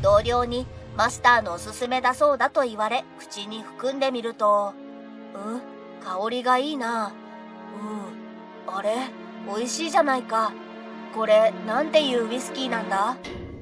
同僚にマスターのおすすめだそうだと言われ、口に含んでみると、香りがいいな。あれ、美味しいじゃないか。これ、なんていうウイスキーなんだ？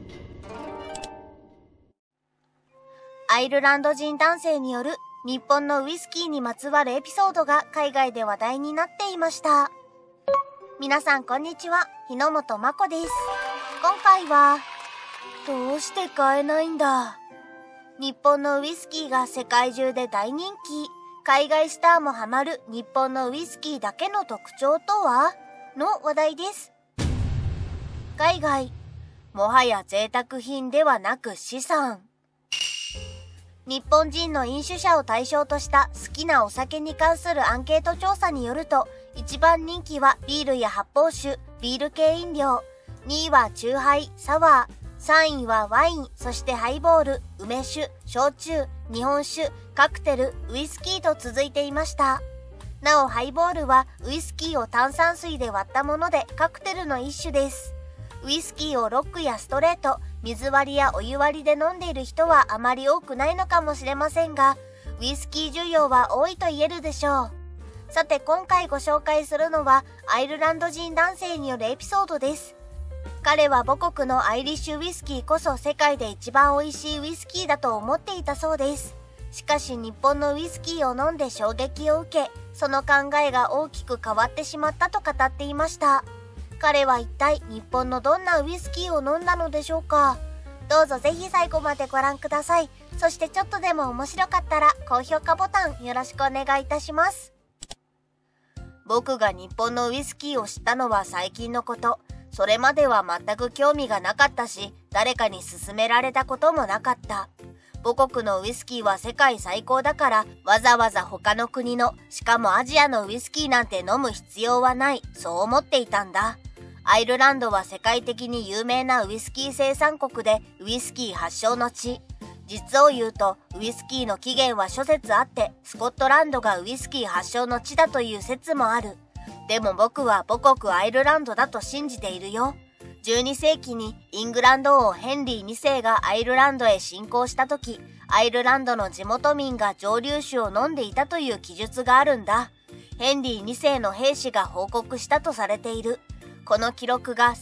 アイルランド人男性による日本のウイスキーにまつわるエピソードが海外で話題になっていました。皆さんこんにちは、日野本真子です。今回は、どうして買えないんだ？日本のウイスキーが世界中で大人気。海外スターもハマる日本のウイスキーだけの特徴とは？の話題です。海外、もはや贅沢品ではなく資産。日本人の飲酒者を対象とした好きなお酒に関するアンケート調査によると、一番人気はビールや発泡酒、ビール系飲料、2位はチューハイ、サワー、3位はワイン、そしてハイボール、梅酒、焼酎、日本酒、カクテル、ウイスキーと続いていました。なおハイボールはウイスキーを炭酸水で割ったものでカクテルの一種です。ウイスキーをロックやストレート、水割りやお湯割りで飲んでいる人はあまり多くないのかもしれませんが、ウイスキー需要は多いと言えるでしょう。さて今回ご紹介するのはアイルランド人男性によるエピソードです。彼は母国のアイリッシュウイスキーこそ世界で一番美味しいウイスキーだと思っていたそうです。しかし日本のウイスキーを飲んで衝撃を受け、その考えが大きく変わってしまったと語っていました。彼は一体日本のどんなウイスキーを飲んだのでしょうか。どうぞぜひ最後までご覧ください。そしてちょっとでも面白かったら高評価ボタンよろしくお願いいたします。僕が日本のウイスキーを知ったのは最近のこと。それまでは全く興味がなかったし、誰かに勧められたこともなかった。母国のウイスキーは世界最高だから、わざわざ他の国の、しかもアジアのウイスキーなんて飲む必要はない、そう思っていたんだ。アイルランドは世界的に有名なウイスキー生産国で、ウイスキー発祥の地。実を言うと、ウイスキーの起源は諸説あって、スコットランドがウイスキー発祥の地だという説もある。でも僕は母国アイルランドだと信じているよ。12世紀にイングランド王ヘンリー2世がアイルランドへ侵攻した時、アイルランドの地元民が蒸留酒を飲んでいたという記述があるんだ。ヘンリー2世の兵士が報告したとされている。この記録が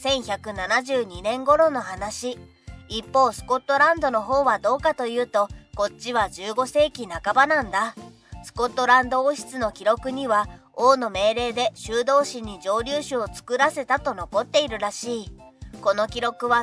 1172年頃の話。一方スコットランドの方はどうかというと、こっちは15世紀半ばなんだ。スコットランド王室の記録には、王の命令で修道士に蒸留酒を作らせたと残っているらしい。この記録は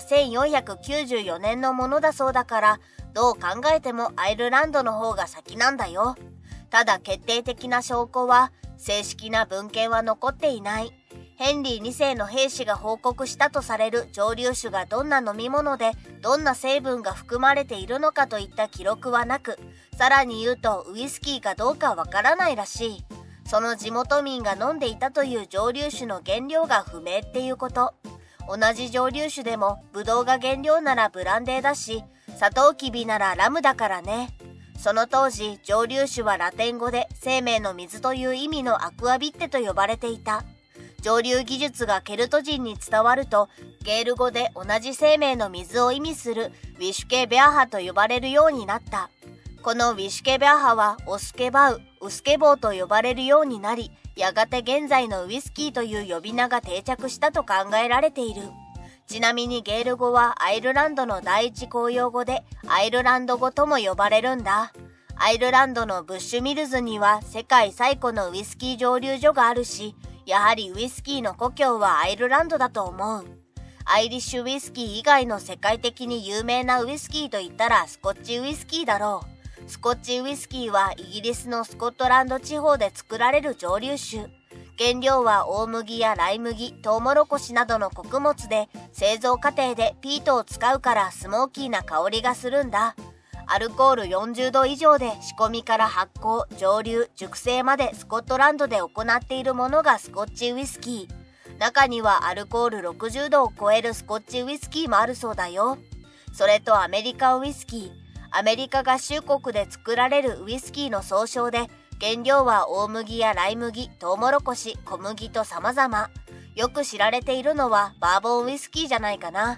1494年のものだそうだから、どう考えてもアイルランドの方が先なんだよ。ただ決定的な証拠は、正式な文献は残っていない。ヘンリー2世の兵士が報告したとされる蒸留酒がどんな飲み物で、どんな成分が含まれているのかといった記録はなく、さらに言うとウイスキーかどうかわからないらしい。その地元民が飲んでいたという蒸留酒の原料が不明っていうこと。同じ蒸留酒でもブドウが原料ならブランデーだし、サトウキビならラムだからね。その当時蒸留酒はラテン語で生命の水という意味のアクアビッテと呼ばれていた。蒸留技術がケルト人に伝わると、ゲール語で同じ生命の水を意味するウィシュケベアハと呼ばれるようになった。このウィシュケベアハはオスケバウ、ウスケボーと呼ばれるようになり、やがて現在のウイスキーという呼び名が定着したと考えられている。ちなみにゲール語はアイルランドの第一公用語で、アイルランド語とも呼ばれるんだ。アイルランドのブッシュミルズには世界最古のウイスキー蒸留所があるし、やはりウイスキーの故郷はアイルランドだと思う。アイリッシュウイスキー以外の世界的に有名なウイスキーといったらスコッチウイスキーだろう。スコッチウイスキーはイギリスのスコットランド地方で作られる蒸留酒。原料は大麦やライ麦、トウモロコシなどの穀物で、製造過程でピートを使うからスモーキーな香りがするんだ。アルコール40度以上で仕込みから発酵、蒸留、熟成までスコットランドで行っているものがスコッチウイスキー。中にはアルコール60度を超えるスコッチウイスキーもあるそうだよ。それとアメリカウイスキー。アメリカ合衆国で作られるウイスキーの総称で、原料は大麦やライ麦、トウモロコシ、小麦と様々。よく知られているのはバーボンウイスキーじゃないかな。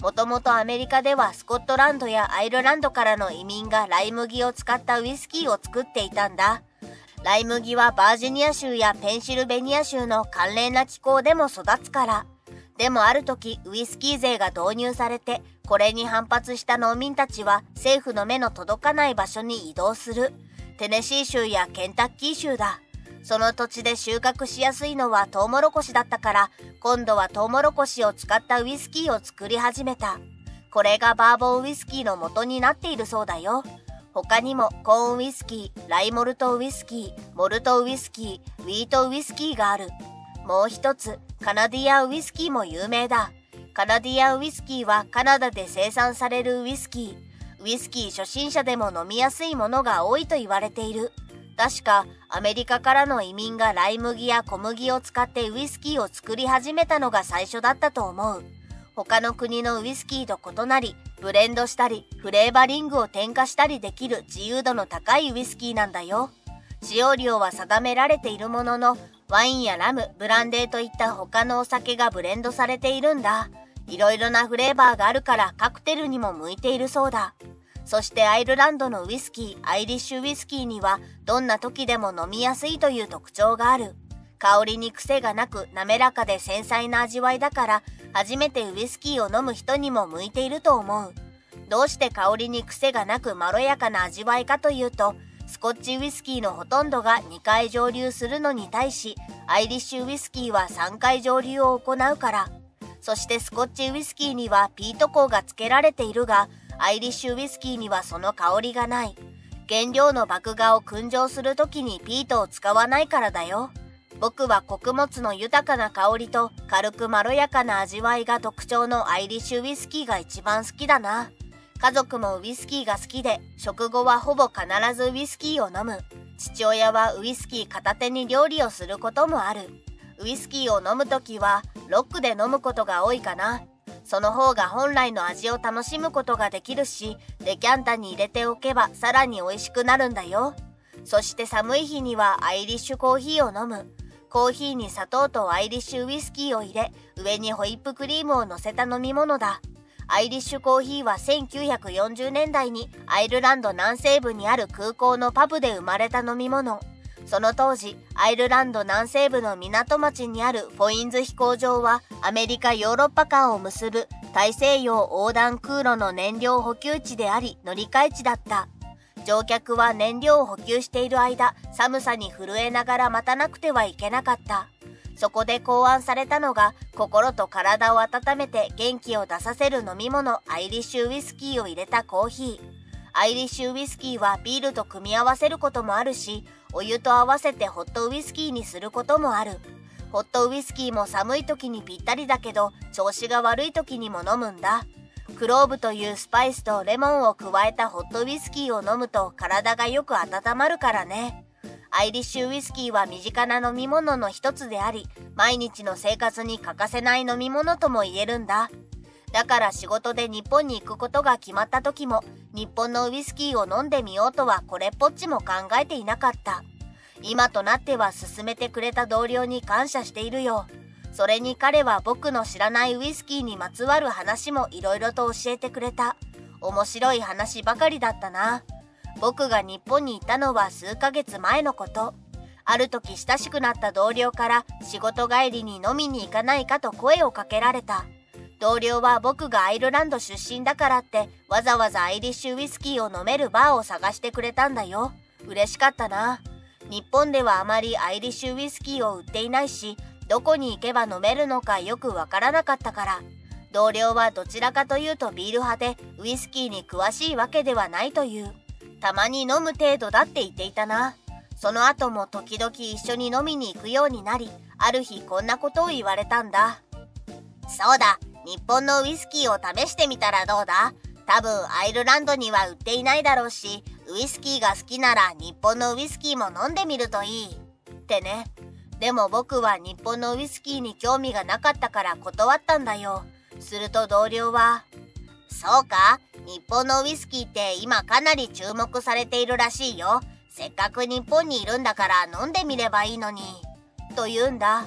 もともとアメリカではスコットランドやアイルランドからの移民がライ麦を使ったウイスキーを作っていたんだ。ライ麦はバージニア州やペンシルベニア州の寒冷な気候でも育つから。でもある時ウイスキー税が導入されて、これに反発した農民たちは政府の目の届かない場所に移動する。テネシー州やケンタッキー州だ。その土地で収穫しやすいのはトウモロコシだったから、今度はトウモロコシを使ったウイスキーを作り始めた。これがバーボンウイスキーの元になっているそうだよ。他にもコーンウイスキー、ライモルトウイスキー、モルトウイスキー、ウィートウイスキーがある。もう一つ、カナディアンウイスキーも有名だ。カナディアンウイスキーはカナダで生産されるウイスキー。ウイスキー初心者でも飲みやすいものが多いと言われている。確かアメリカからの移民がライ麦や小麦を使ってウイスキーを作り始めたのが最初だったと思う。他の国のウイスキーと異なり、ブレンドしたりフレーバリングを添加したりできる自由度の高いウイスキーなんだよ。使用量は定められているものの、ワインやラム、ブランデーといった他のお酒がブレンドされているんだ。いろいろなフレーバーがあるからカクテルにも向いているそうだ。そしてアイルランドのウイスキー、アイリッシュウイスキーにはどんな時でも飲みやすいという特徴がある。香りに癖がなく滑らかで繊細な味わいだから、初めてウイスキーを飲む人にも向いていると思う。どうして香りに癖がなくまろやかな味わいかというと、スコッチウイスキーのほとんどが2回蒸留するのに対し、アイリッシュウイスキーは3回蒸留を行うから。そしてスコッチウイスキーにはピート香が付けられているが、アイリッシュウイスキーにはその香りがない。原料の麦芽を燻蒸するときにピートを使わないからだよ。僕は穀物の豊かな香りと軽くまろやかな味わいが特徴のアイリッシュウイスキーが一番好きだな。家族もウイスキーが好きで、食後はほぼ必ずウイスキーを飲む。父親はウイスキー片手に料理をすることもある。ウイスキーを飲むときはロックで飲むことが多いかな。その方が本来の味を楽しむことができるし、デキャンタに入れておけばさらに美味しくなるんだよ。そして寒い日にはアイリッシュコーヒーを飲む。コーヒーに砂糖とアイリッシュウイスキーを入れ、上にホイップクリームを乗せた飲み物だ。アイリッシュコーヒーは1940年代にアイルランド南西部にある空港のパブで生まれた飲み物。その当時、アイルランド南西部の港町にあるフォインズ飛行場はアメリカ・ヨーロッパ間を結ぶ大西洋横断空路の燃料補給地であり乗り換え地だった。乗客は燃料を補給している間、寒さに震えながら待たなくてはいけなかった。そこで考案されたのが、心と体を温めて元気を出させる飲み物、アイリッシュウイスキーを入れたコーヒー。アイリッシュウイスキーはビールと組み合わせることもあるし、お湯と合わせてホットウイスキーにすることもある。ホットウイスキーも寒い時にぴったりだけど、調子が悪い時にも飲むんだ。クローブというスパイスとレモンを加えたホットウイスキーを飲むと体がよく温まるからね。アイリッシュウイスキーは身近な飲み物の一つであり、毎日の生活に欠かせない飲み物とも言えるんだ。だから仕事で日本に行くことが決まった時も、日本のウイスキーを飲んでみようとはこれっぽっちも考えていなかった。今となっては勧めてくれた同僚に感謝しているよ。それに彼は僕の知らないウイスキーにまつわる話もいろいろと教えてくれた。面白い話ばかりだったな。僕が日本に行ったのは数ヶ月前のこと。ある時親しくなった同僚から仕事帰りに飲みに行かないかと声をかけられた。同僚は僕がアイルランド出身だからってわざわざアイリッシュウイスキーを飲めるバーを探してくれたんだよ。嬉しかったな。日本ではあまりアイリッシュウイスキーを売っていないし、どこに行けば飲めるのかよくわからなかったから。同僚はどちらかというとビール派でウイスキーに詳しいわけではないという。たまに飲む程度だって言っていたな。その後も時々一緒に飲みに行くようになり、ある日こんなことを言われたんだ。そうだ、日本のウイスキーを試してみたらどうだ？多分アイルランドには売っていないだろうし、ウイスキーが好きなら日本のウイスキーも飲んでみるといい。ってね。でも僕は日本のウイスキーに興味がなかったから断ったんだよ。すると同僚は、そうか？日本のウイスキーって今かなり注目されているらしいよ。せっかく日本にいるんだから飲んでみればいいのに。と言うんだ。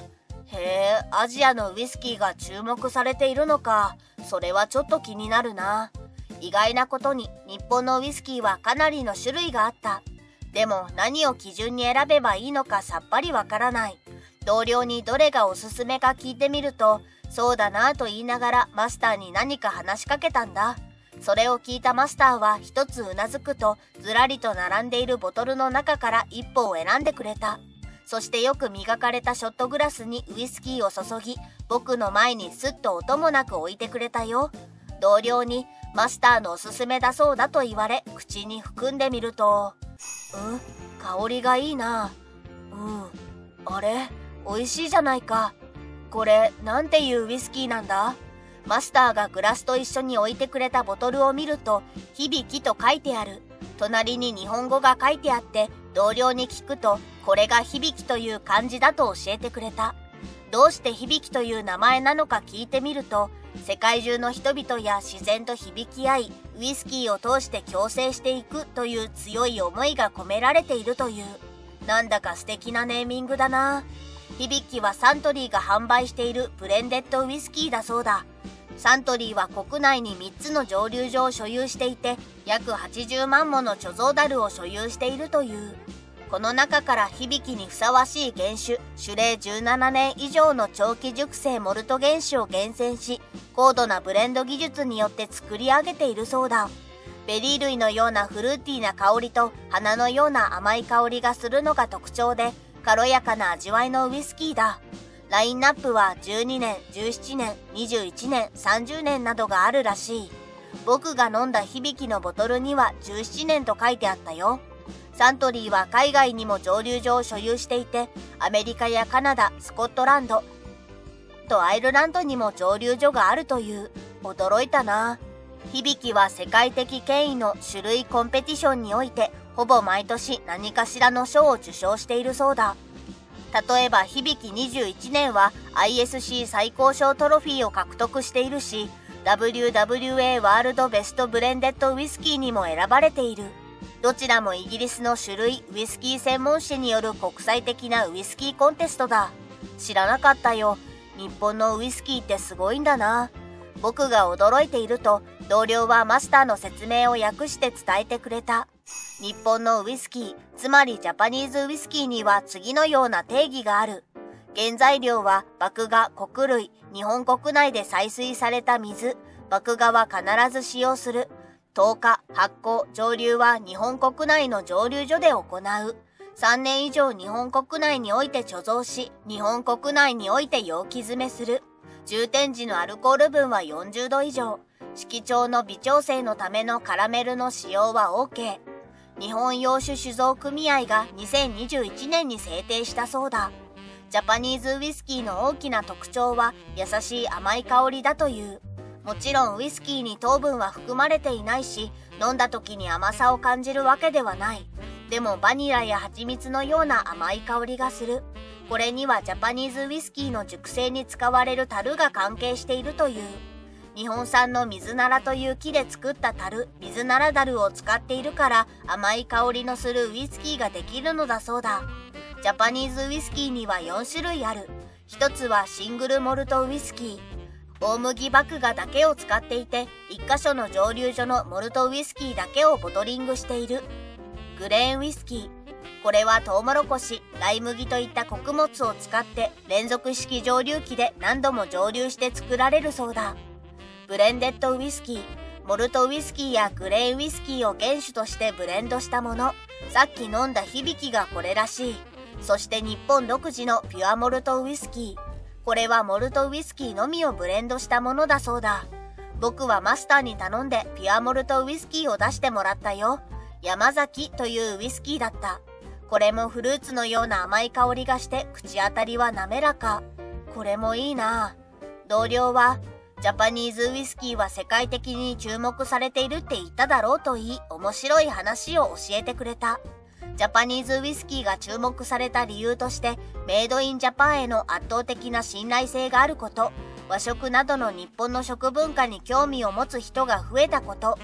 へえ、アジアのウイスキーが注目されているのか。それはちょっと気になるな。意外なことに日本のウイスキーはかなりの種類があった。でも何を基準に選べばいいのかさっぱりわからない。同僚にどれがおすすめか聞いてみると、そうだなぁと言いながらマスターに何か話しかけたんだ。それを聞いたマスターは一つうなずくと、ずらりと並んでいるボトルの中から一本を選んでくれた。そしてよく磨かれたショットグラスにウイスキーを注ぎ、僕の前にスッと音もなく置いてくれたよ。同僚にマスターのおすすめだそうだと言われ、口に含んでみると、香りがいいな。あれ、美味しいじゃないか。これ、なんていうウイスキーなんだ？マスターがグラスと一緒に置いてくれたボトルを見ると、響と書いてある。隣に日本語が書いてあって、同僚に聞くと、これが響という漢字だと教えてくれた。どうして響という名前なのか聞いてみると、世界中の人々や自然と響き合い、ウイスキーを通して共生していくという強い思いが込められているという。なんだか素敵なネーミングだな。響はサントリーが販売しているブレンデッドウイスキーだそうだ。サントリーは国内に3つの蒸留所を所有していて、約80万もの貯蔵樽を所有しているという。この中から響にふさわしい原種、種齢17年以上の長期熟成モルト原種を厳選し、高度なブレンド技術によって作り上げているそうだ。ベリー類のようなフルーティーな香りと花のような甘い香りがするのが特徴で、軽やかな味わいのウイスキーだ。ラインナップは12年、17年、21年、30年などがあるらしい。僕が飲んだ響のボトルには17年と書いてあったよ。サントリーは海外にも蒸留所を所有していて、アメリカやカナダ、スコットランドとアイルランドにも蒸留所があるという。驚いたな。響は世界的権威の種類コンペティションにおいて、ほぼ毎年何かしらの賞を受賞しているそうだ。例えば響21年は ISC 最高賞トロフィーを獲得しているし、WWA ワールドベストブレンデッドウイスキーにも選ばれている。どちらもイギリスの種類ウイスキー専門誌による国際的なウイスキーコンテストだ。知らなかったよ。日本のウイスキーってすごいんだな。僕が驚いていると、同僚はマスターの説明を訳して伝えてくれた。日本のウイスキー、つまりジャパニーズウイスキーには次のような定義がある。原材料は麦芽、穀類、日本国内で採水された水、麦芽は必ず使用する。糖化、発酵、蒸留は日本国内の蒸留所で行う。3年以上日本国内において貯蔵し、日本国内において容器詰めする。充填時のアルコール分は40度以上。色調の微調整のためのカラメルの使用は OK。日本洋酒酒造組合が2021年に制定したそうだ。ジャパニーズウイスキーの大きな特徴は優しい甘い香りだという。もちろんウイスキーに糖分は含まれていないし、飲んだ時に甘さを感じるわけではない。でもバニラや蜂蜜のような甘い香りがする。これにはジャパニーズウイスキーの熟成に使われる樽が関係しているという。日本産の水ならという木で作った樽、水なら樽を使っているから甘い香りのするウイスキーができるのだそうだ。ジャパニーズウイスキーには4種類ある。一つはシングルモルトウイスキー。大麦麦芽だけを使っていて、1カ所の蒸留所のモルトウイスキーだけをボトリングしている。グレーンウイスキー。これはトウモロコシ、ライ麦といった穀物を使って連続式蒸留機で何度も蒸留して作られるそうだ。ブレンデッドウイスキー。モルトウイスキーやグレーンウイスキーを原種としてブレンドしたもの。さっき飲んだ響がこれらしい。そして日本独自のピュアモルトウイスキー。これはモルトウイスキーのみをブレンドしたものだそうだ。僕はマスターに頼んでピュアモルトウイスキーを出してもらったよ。山崎というウイスキーだった。これもフルーツのような甘い香りがして口当たりは滑らか。これもいいな。同僚は、ジャパニーズウイスキーは世界的に注目されているって言っただろうと言い、面白い話を教えてくれた。ジャパニーズウイスキーが注目された理由として、メイドインジャパンへの圧倒的な信頼性があること、和食などの日本の食文化に興味を持つ人が増えたこと、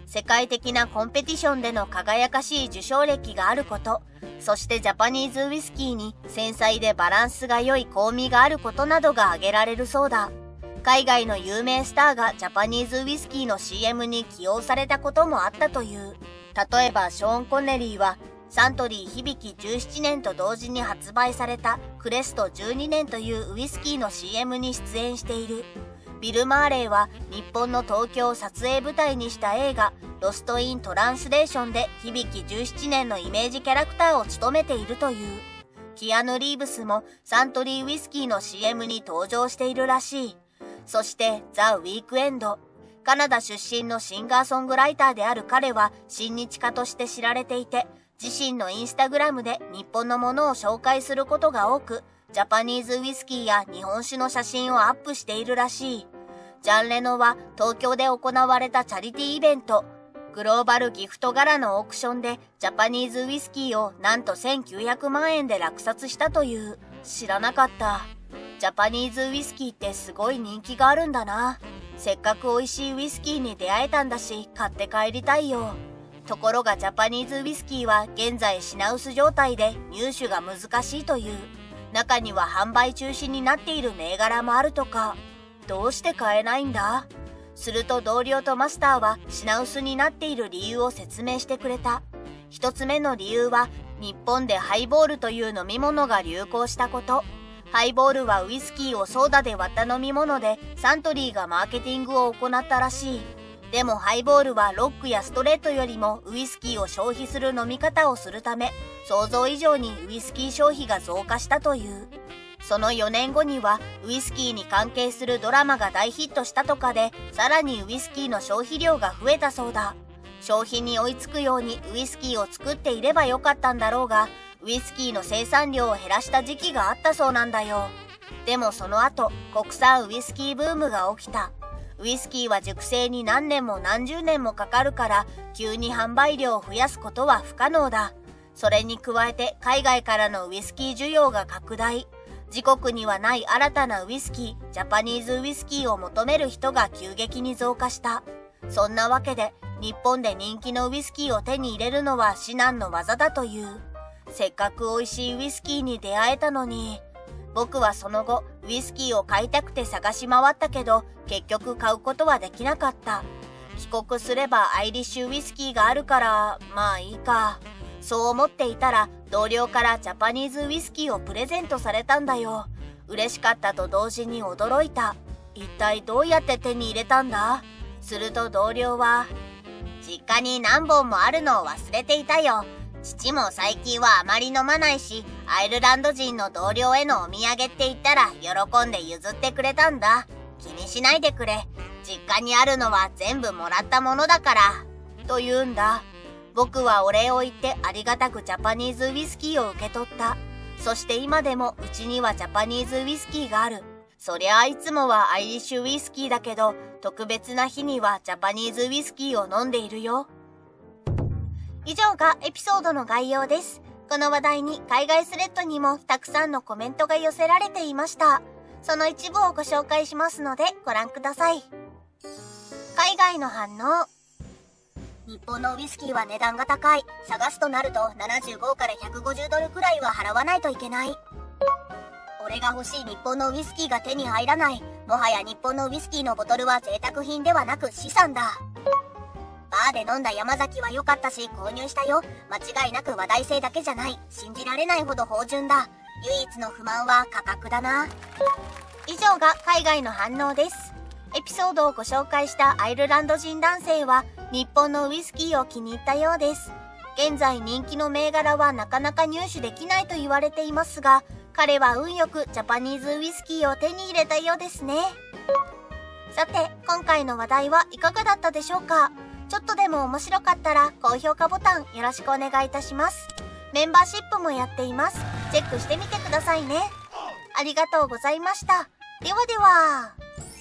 世界的なコンペティションでの輝かしい受賞歴があること、そしてジャパニーズウイスキーに繊細でバランスが良い香味があることなどが挙げられるそうだ。海外の有名スターがジャパニーズウイスキーの CM に起用されたこともあったという。例えばショーン・コネリーはサントリー響17年と同時に発売されたクレスト12年というウイスキーの CM に出演している。ビル・マーレーは日本の東京を撮影舞台にした映画ロスト・イン・トランスレーションで響17年のイメージキャラクターを務めているという。キアヌ・リーブスもサントリーウイスキーの CM に登場しているらしい。そしてザ・ウィークエンド。カナダ出身のシンガーソングライターである彼は親日家として知られていて、自身のインスタグラムで日本のものを紹介することが多く、ジャパニーズウイスキーや日本酒の写真をアップしているらしい。ジャン・レノは東京で行われたチャリティーイベント、グローバルギフト柄のオークションでジャパニーズウイスキーをなんと1900万円で落札したという。知らなかった。ジャパニーズウイスキーってすごい人気があるんだな。せっかく美味しいウイスキーに出会えたんだし、買って帰りたいよ。ところがジャパニーズウイスキーは現在品薄状態で入手が難しいという。中には販売中止になっている銘柄もあるとか。どうして買えないんだ？すると同僚とマスターは品薄になっている理由を説明してくれた。一つ目の理由は日本でハイボールという飲み物が流行したこと。ハイボールはウイスキーをソーダで割った飲み物でサントリーがマーケティングを行ったらしい。でもハイボールはロックやストレートよりもウイスキーを消費する飲み方をするため、想像以上にウイスキー消費が増加したという。その4年後にはウイスキーに関係するドラマが大ヒットしたとかで、さらにウイスキーの消費量が増えたそうだ。消費に追いつくようにウイスキーを作っていればよかったんだろうが、ウイスキーの生産量を減らした時期があったそうなんだよ。でもその後、国産ウイスキーブームが起きた。ウイスキーは熟成に何年も何十年もかかるから、急に販売量を増やすことは不可能だ。それに加えて海外からのウイスキー需要が拡大。自国にはない新たなウイスキー、ジャパニーズウイスキーを求める人が急激に増加した。そんなわけで、日本で人気のウイスキーを手に入れるのは至難の業だという。せっかく美味しいウイスキーに出会えたのに。僕はその後、ウイスキーを買いたくて探し回ったけど、結局買うことはできなかった。帰国すればアイリッシュウイスキーがあるから、まあいいか。そう思っていたら、同僚からジャパニーズウイスキーをプレゼントされたんだよ。嬉しかったと同時に驚いた。一体どうやって手に入れたんだ？すると同僚は、実家に何本もあるのを忘れていたよ。父も最近はあまり飲まないし、アイルランド人の同僚へのお土産って言ったら喜んで譲ってくれたんだ。気にしないでくれ。実家にあるのは全部もらったものだから。と言うんだ。僕はお礼を言ってありがたくジャパニーズウイスキーを受け取った。そして今でもうちにはジャパニーズウイスキーがある。そりゃあいつもはアイリッシュウイスキーだけど、特別な日にはジャパニーズウイスキーを飲んでいるよ。以上がエピソードの概要です。この話題に海外スレッドにもたくさんのコメントが寄せられていました。その一部をご紹介しますのでご覧ください。海外の反応。日本のウイスキーは値段が高い。探すとなると75から150ドルくらいは払わないといけない。俺が欲しい日本のウイスキーが手に入らない。もはや日本のウイスキーのボトルは贅沢品ではなく資産だ。バーで飲んだ山崎は良かったし購入したよ。間違いなく話題性だけじゃない。信じられないほど芳醇だ。唯一の不満は価格だな。以上が海外の反応です。エピソードをご紹介したアイルランド人男性は日本のウイスキーを気に入ったようです。現在人気の銘柄はなかなか入手できないと言われていますが、彼は運よくジャパニーズウイスキーを手に入れたようですね。さて、今回の話題はいかがだったでしょうか？ちょっとでも面白かったら高評価ボタンよろしくお願いいたします。メンバーシップもやっています。チェックしてみてくださいね。ありがとうございました。ではでは。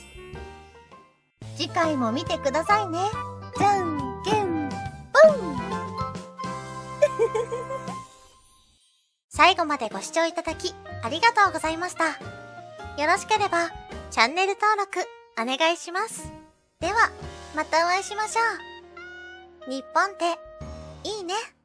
次回も見てくださいね。じゃんけんぽん最後までご視聴いただきありがとうございました。よろしければチャンネル登録お願いします。ではまたお会いしましょう。 日本っていいね。